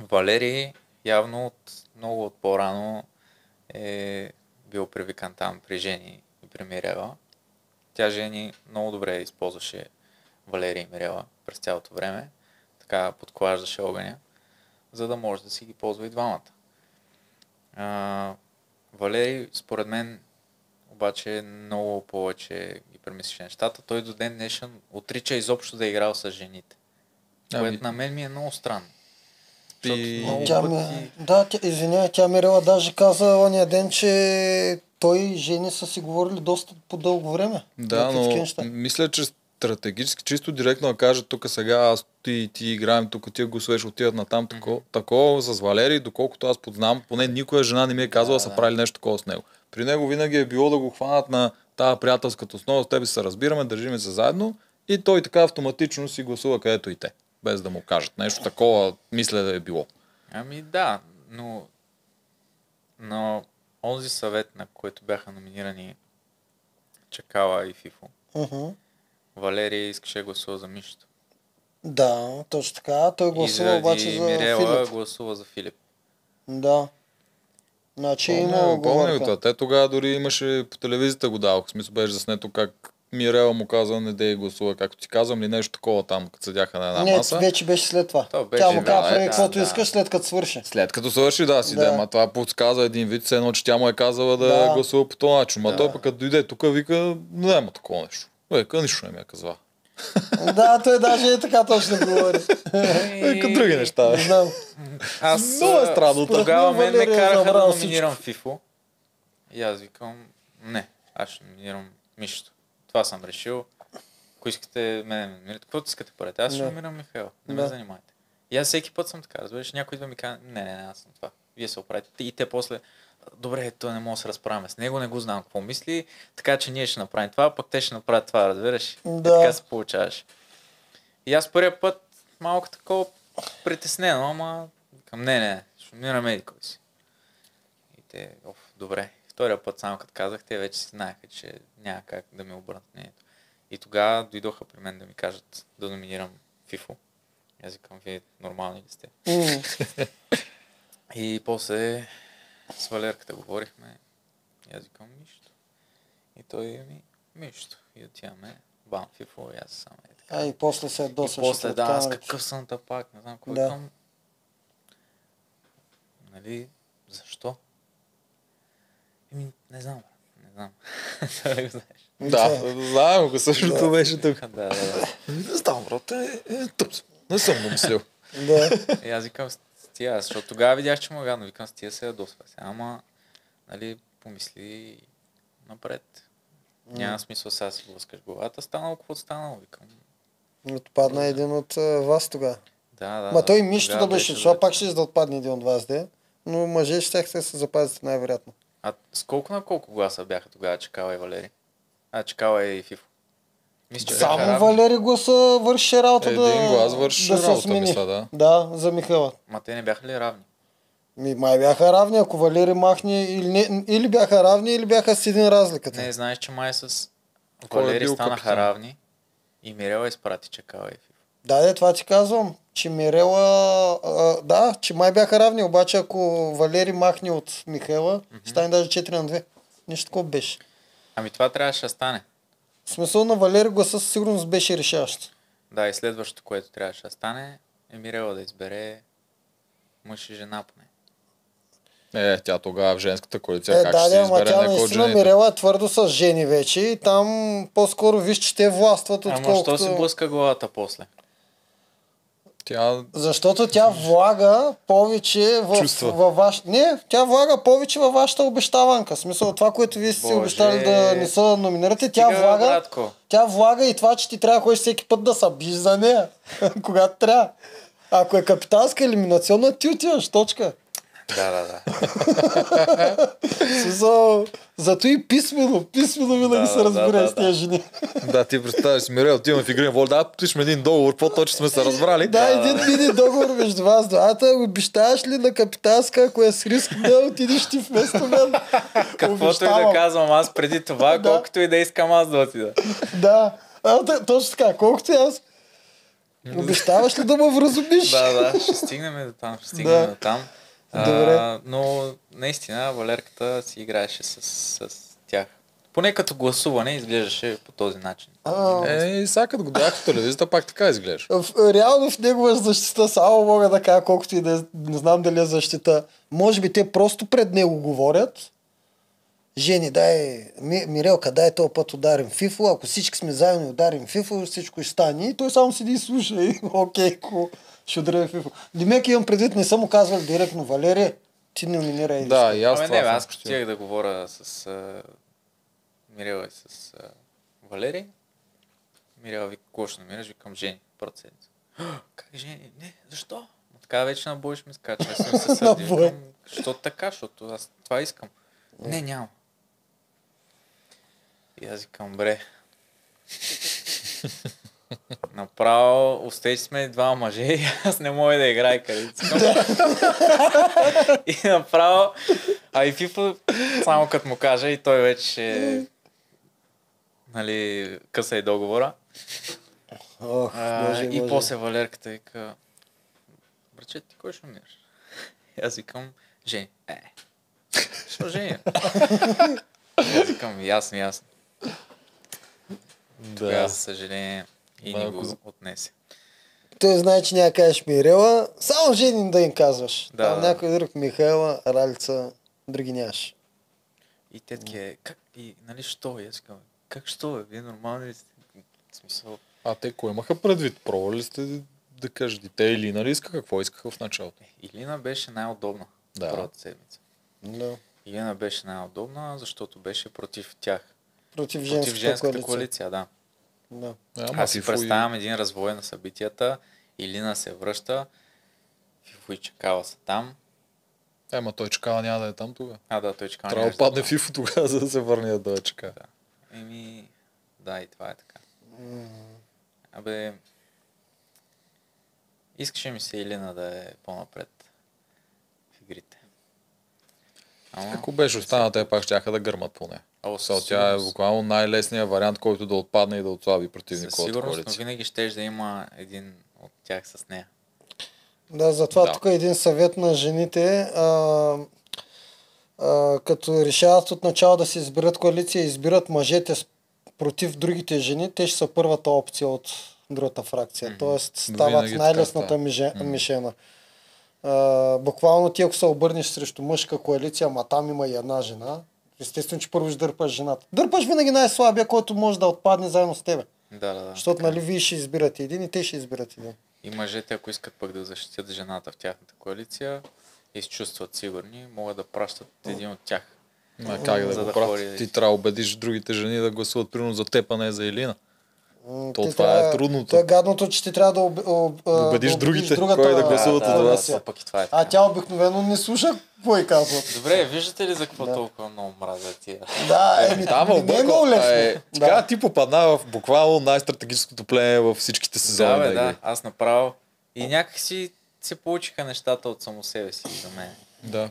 Валери явно много от по-рано е бил привикан там при Жени и при Мирела. Тя Жени много добре използваше Валери и Мирела през цялото време. Така подклаждаше огъня, за да може да си ги ползва и двамата. Валери, според мен, обаче много повече ги премислише нещата. Той до ден днешен отрича изобщо да е играл с жените. Което на мен ми е много странно. Тя Мирела даже каза ония ден, че той и Жени са си говорили доста по дълго време. Да, но мисля, че стратегически, чисто директно да кажа тук сега, аз ти играем тук, ти гласуваш, отиват на там, такова с Валери, доколкото аз подзнам, поне никоя жена не ми е казала да са правили нещо такова с него. При него винаги е било да го хванат на тази приятелската основа, с тебе се разбираме, държиме се заедно и той така автоматично си гласува където и те, без да му кажат. Нещо такова, мисля да е било. Ами да, но онзи съвет, на който бяха номинирани Чакала и Фифо, Валерия искаше да гласува за Мишто. Да, точно така. Той гласува обаче за Мирела Филип. гласува за Филип. Да. Значи има оговорка. Те тогава дори имаше по телевизията го давах. В смисъл беше заснето как Мирела му каза не дей гласува, както ти казвам, или нещо такова там, като седяха на една маса. Не, вече беше след това. Тя му каза прави каквото искаш, след като свърши. След като свърши, ама това подсказа един вид, все едно, че тя му е казала да гласува по този начин. Ма той пък като дойде тук, вика, няма такова нещо. Вика, нищо не ми е казва. Да, той даже е така точно говори. Като други неща. Не знам. Аз много е странно. Тогава мен ме караха да номинирам Фифо. И аз викам, не, аз ще номинирам Мишто. Това съм решил. Ако искате мене номинирате, каквото искате поред. Аз ще номинирам Михаил. Не ме занимайте. И аз всеки път съм така, разбираш, някой идва ми казва, не, аз съм това. Вие се оправите. И те после, добре, той не може да се разправяме с него, не го знам какво мисли, така че ние ще направим това, пък те ще направят това, разбираш? Да. Така се получаваш. И аз първия път малко такова притеснено, ама към не, ще номинираме еди кой си. И те, добре. Втория път, само като казах, те вече си знаеха, че няма как да ми обърнат мнението. И тогава дойдоха при мен да ми кажат да номинирам Фифо. Аз викам, вие нормални ли сте? И после с Валерката говорихме. И аз викам Мишто. И той ми Мишто. И отиваме бам, Фифо, и аз само е така. И после се досваше. И после аз какъв съм пак, не знам кой към. Нали, защо? Не знам. Това не го знаеш. Да, знаем го, същото беше тук. Да. Не знам, брат, не съм го мислил. Да. И аз викам с тия, защото тогава видях, че му гадно, викам с тия се ядосва. Ама, нали, помисли напред. Няма смисъл сега си блъскаш главата, станало каквото станало, викам. Отпадна един от вас тогава. Да. Ма той Мишто да беше, защото пак ще да отпадне един от вас, де. Но мъже ще се запазите най-вероятно. А с колко на колко гласа бяха тогава Чакала и Валери? Чакала и Фифо. Само Валери гласа върши работа един глас върши работа, мисля, да. Да, за Михайла. Ма те не бяха ли равни? Май бяха равни, ако Валери махне или бяха равни, или бяха с един разликата. Не, знаеш, че май с Валери станаха равни и Мирела изпрати Чакала и Фифо. Да, това ти казвам, че Мирела, че май бяха равни, обаче ако Валери махне от Михайла, стане даже 4-2. Нещо такова беше. Ами това трябваше да стане. В смисъл на Валери гласа със сигурност беше решаващ. Да, и следващото, което трябваше да стане, е Мирела да избере мъж и жена поне. Тя тогава в женската коалиция как ще се избере някой от жените? Мирела е твърдо с жени вече и там по-скоро виж, че те властват отколкото... Ама що си блъска главата после? Защото тя влага повече във вашата... Не, тя влага повече във вашата обещаванка. В смисъл, това, което вие сте си обещали да не се номинирате, тя влага и това, че ти трябва да ходиш всеки път да се биш за нея. Когато трябва. Ако е капитанска елиминационна, ти отиваш, точка. Да. Зато и писмено винаги се разбира с тези жени. Да, ти представяш си, Мирел, отиваме в игрен воля, да, подпишем един договор, по-точно сме се разбрали. Да, един договор между вас двата, обещаваш ли на капитанска, ако е с риск да отидеш ти вместо мен? Каквото и да казвам аз преди това, колкото и да искам аз да отида. Да, точно така, колкото и аз. Обещаваш ли да ме вразумиш? Да, ще стигнем до там, Добре. Но наистина Валерката си играеше с тях. Поне като гласуване изглеждаше по този начин. И сега като го гледах в телевизията, пак така изглежда. Реално в негова защита само мога да кажа, колкото и да не знам дали е защита. Може би те просто пред него говорят. Жени, Мирелка, дай този път ударим Фифо. Ако всички сме заедно и ударим Фифо, всичко ще стане. И той само седи и слуша. И окей, ще ударим Фифо. Димек имам предвид, не съм му казвал директно, Валерия, ти номинирай. Да, и аз това аз хотях да говоря с Мирела и с Валерий. Мирела вика, какво ще намираш? Викам Жени, процент. Как Жени? Не, защо? Така вече на бой ще ми скача. Аз съм се сърди. Защо така? Защото аз това искам. Не, няма. И аз викам, бре. Направо, остече сме два мъже и аз не мога да играя къде. И направо, и Фифо, само като му кажа, и той вече нали, къса и договора. И после Валерката вика, братче, ти кой ще умираш? И аз викам, Жени. Що Жени? Аз викам, ясно. Тогава, за съжаление, и ни го отнесе. Той знае, че няма кажеш Мирела, само Жени да им казваш. Да. Там някой друг, Михайла, Ралица, други нямаш. И те таки, как, и нали, що? И аз казвам, как що бе? Вие нормални ли сте? В смисъл... те кое имаха предвид? Пробвали ли сте да кажете? Те Илина ли иска? Какво искаха в началото? Илина беше най-удобна първата седмица. Да. Илина беше най-удобна, защото беше против тях. Против женската коалиция, да. Да. Аз си представям един развой на събитията. Илина се връща. Фифо и Чакала са там. Ма той Чакала няма да е там тогава. Да, той Чакала трябва да падне Фифо тогава, за да се върне да Чакала. Да, и това е така. Искаше ми се Илина да е по-напред в игрите. Ако беше останал, те пак щяха да гърмат поне. Тя е буквално най-лесният вариант, който да отпадне и да отслаби противника от коалиция. Сигурно, но винаги щеш да има един от тях с нея. Да, затова тук е един съвет на жените. Като решават от начало да се изберат коалиция и избират мъжете против другите жени, те ще са първата опция от другата фракция. Тоест стават най-лесната мишена. Буквално ти, ако се обърнеш срещу мъжка коалиция, ама там има и една жена, естествено, че първо ще дърпаш жената. Дърпаш винаги най-слабия, който може да отпадне заедно с тебе. Да. Защото нали вие ще избирате един и те ще избират един. И мъжете, ако искат пък да защитят жената в тяхната коалиция и се чувстват сигурни, могат да пращат един от тях. Как да го пратят? Ти трябва да убедиш другите жени да гласуват примерно за теб, а не за Илина. Това е трудното. Това е гадното, че ти трябва да убедиш другите, кой да гласуват за вас. Тя обикновено не слуша какво й казват. Добре, виждате ли за какво толкова много мразя тия? Не е много лесно. Така ти попадна в буквално най-стратегическото племе във всичките сезони. Да, аз направо. И някак си се получиха нещата от само себе си за мен. Да.